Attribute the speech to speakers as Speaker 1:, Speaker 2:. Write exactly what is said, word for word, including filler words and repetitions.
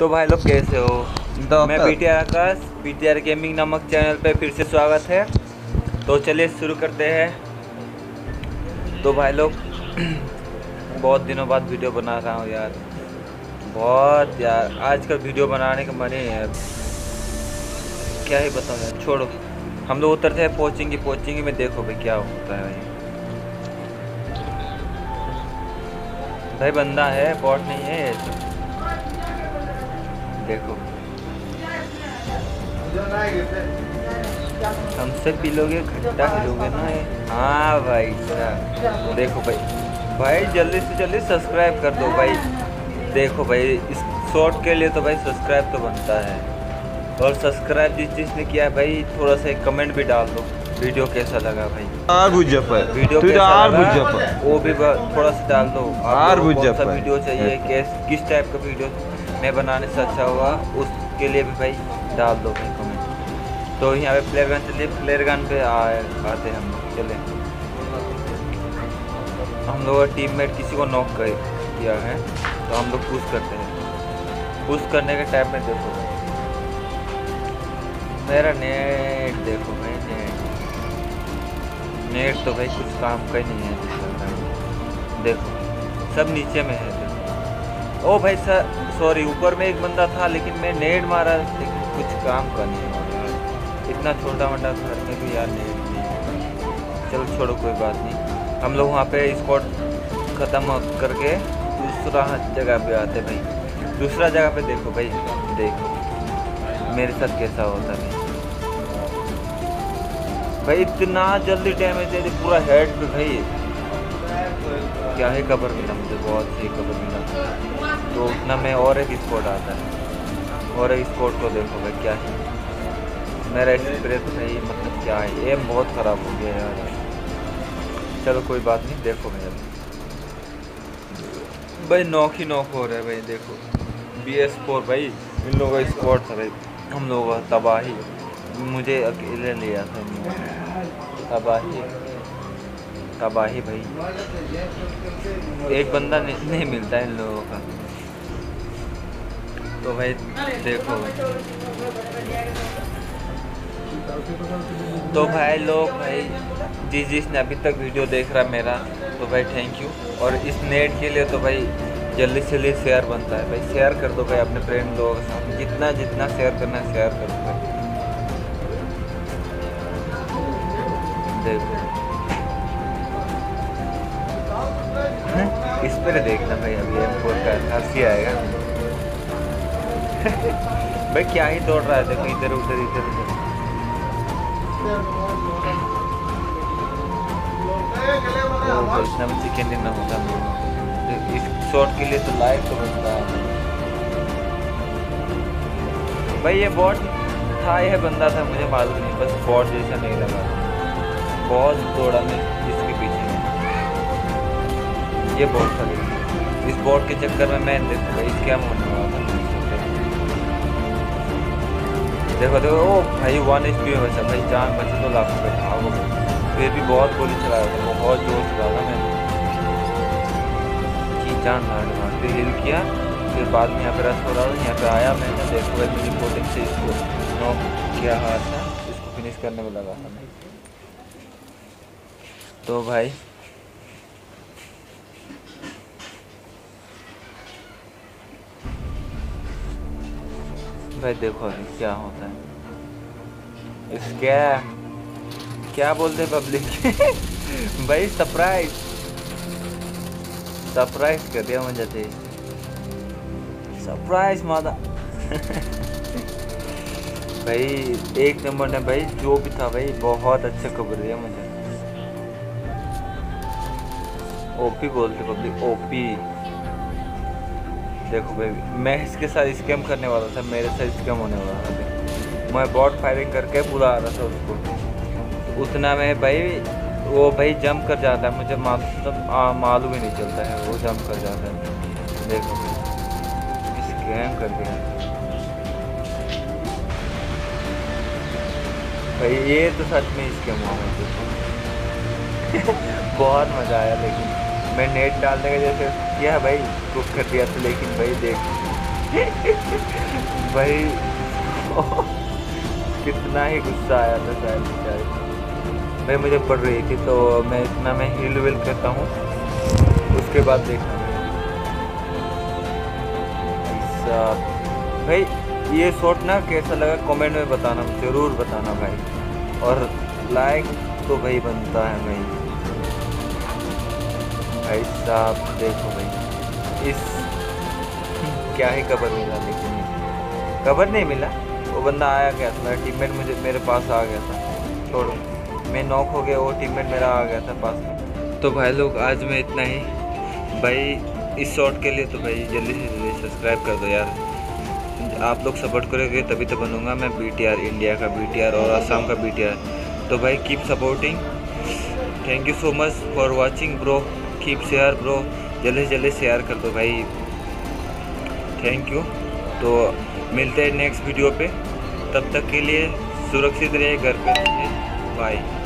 Speaker 1: तो भाई लोग कैसे हो?
Speaker 2: तो
Speaker 1: मैं पीटीआर आकाश, पीटीआर गेमिंग नामक चैनल पे फिर से स्वागत है। तो चलिए शुरू करते हैं। तो भाई लोग बहुत दिनों बाद वीडियो बना रहा हूँ यार, बहुत यार। आज का वीडियो बनाने का मन ही है, क्या ही बताऊँ यार। छोड़ो, हम लोग उतरते हैं कोचिंग की कोचिंग में। देखो भाई क्या होता है भाई। भाई बंदा है, बॉट नहीं है ये तो। देखो हमसे पीलोगे खट्टा हिलोगे ना ये। हाँ भाई साहब, देखो भाई भाई जल्दी से जल्दी सब्सक्राइब कर दो भाई। देखो भाई इस शॉर्ट के लिए तो भाई सब्सक्राइब तो बनता है। और सब्सक्राइब जिस जिसने किया है भाई, थोड़ा सा एक कमेंट भी डाल दो वीडियो कैसा लगा भाई। वीडियो कैसा लगा वो भी थोड़ा सा डाल दो। कौन सा वीडियो चाहिए, किस किस टाइप का वीडियो मैं बनाने से अच्छा हुआ, उसके लिए भी भाई डाल दो भाई कमेंट। तो यहाँ पे प्लेयर गन चलिए, प्लेयर गन पे आए आते हम लोग। चले हम लोग का टीममेट किसी को नॉक कर किया है तो हम लोग पुश करते हैं। पुश करने के टाइम में देखो मेरा नेट, देखो भाई नेट नेट तो भाई कुछ काम का ही नहीं है। देखो सब नीचे में है। देखो ओ भाई सर सॉरी, ऊपर में एक बंदा था लेकिन मैं नेट मारा, लेकिन कुछ काम का नहीं है। इतना छोटा मोटा घर में भी यार नेट नहीं है। चलो छोड़ो कोई बात नहीं। हम लोग वहाँ पे स्पॉट ख़त्म करके दूसरा जगह पे आते भाई। दूसरा जगह पे देखो भाई, देखो मेरे साथ कैसा होता है भाई। इतना जल्दी डैमेज दे दे पूरा हेड पे भाई। क्या ही कवर मिला मुझे, बहुत सही कवर मिला। तो उतना में और एक स्पॉट आता है, और एक स्पॉट को देखो भाई क्या है मेरा स्प्रे तो भाई, मतलब क्या है, एम बहुत ख़राब हो गया यार। चलो कोई बात नहीं। देखो भाई अभी भाई नॉक ही नॉक हो रहा है भाई। देखो बी एस फोर भाई, इन लोगों का स्पॉट था भाई। हम लोगों का तबाही, मुझे अकेले लिया था तबाही तबाही भाई। एक बंदा नहीं, नहीं मिलता है इन लोगों का। तो भाई देखो तो भाई लोग भाई जिस जिसने अभी तक वीडियो देख रहा है मेरा, तो भाई थैंक यू। और इस नेट के लिए तो भाई जल्दी से जल्दी शेयर बनता है भाई। शेयर कर दो भाई अपने फ्रेंड लोगों के साथ, जितना जितना शेयर करना है शेयर कर दो भाई। देखो इस पर देखना भाई, अभी एम फोर का हंसी आएगा भाई। क्या ही दौड़ रहा है, देखो इधर उधर इधर उधर। इतना में चिकन ना होता तो इस शॉट के लिए तो लाइक तो बनता है भाई। ये बॉट था, यह बंदा था मुझे मालूम नहीं, बस बॉट जैसा नहीं लगा। बहुत दौड़ा मैं इसके पीछे में, ये बॉट था। इस बॉट के चक्कर में मैं देखो भाई स्कैम होने वाला था। देखो देखो ओ भाई वन एच पी है वैसा भाई, जान बचे तो लाख रुपये था वो। फिर भी बहुत गोली चलाया था, बहुत जोर से डाला मैंने जी, जान मारने मार फिर हिल किया। फिर बाद में यहाँ पे रस हो रहा था, यहाँ पे आया मैंने। देखो भाई मेरी कोटिंग से इसको नॉक किया हाथ था, इसको फिनिश करने में लगा था मैं। तो भाई भाई देखो अभी क्या होता है। स्कैम क्या बोलते पब्लिक भाई सरप्राइज सरप्राइज कर दिया मुझे थे, सरप्राइज मादा भाई एक नंबर ने भाई जो भी था भाई, बहुत अच्छा खबर दिया मुझे। ओपी बोलते पब्लिक, ओपी। देखो भाई मैं इसके साथ स्कैम करने वाला था, मेरे साथ स्कैम होने वाला था। मैं बॉट फायरिंग करके बुला रहा था उसको। उतना में भाई वो भाई जंप कर जाता है, मुझे मतलब मालूम ही नहीं चलता है, वो जंप कर जाता है। देखो स्कैम कर दिया भाई, ये तो सच में स्कैम हो गया। बहुत मज़ा आया, लेकिन मैं नेट डालने का जैसे किया भाई कुक कर दिया था, लेकिन भाई देख भाई कितना ही गुस्सा आया था शायद बेचारे को। भाई मुझे पड़ रही थी तो मैं इतना मैं हिल विल करता हूँ, उसके बाद देखा भाई। ये शॉट ना कैसा लगा कमेंट में बताना, ज़रूर बताना भाई। और लाइक तो भाई बनता है भाई। भाई साहब देखो भाई, इस क्या ही कवर मिला, लेकिन कवर नहीं मिला। वो बंदा आया गया था, मेरा टीममेट मुझे मेरे पास आ गया था। छोड़ो, मैं नॉक हो गया, वो टीममेट मेरा आ गया था पास में। तो भाई लोग आज में इतना ही भाई। इस शॉट के लिए तो भाई जल्दी से जल्दी सब्सक्राइब कर दो यार। आप लोग सपोर्ट करोगे तभी तो बनूंगा मैं बी टी आर, इंडिया का बी टी आर और असम का बी टी आर। तो भाई keep supporting, thank you so much for watching bro, keep share bro, जल्दी से जल्दी शेयर कर दो भाई, थैंक यू। तो मिलते हैं नेक्स्ट वीडियो पे, तब तक के लिए सुरक्षित रहिए, घर पे रहिए, बाय।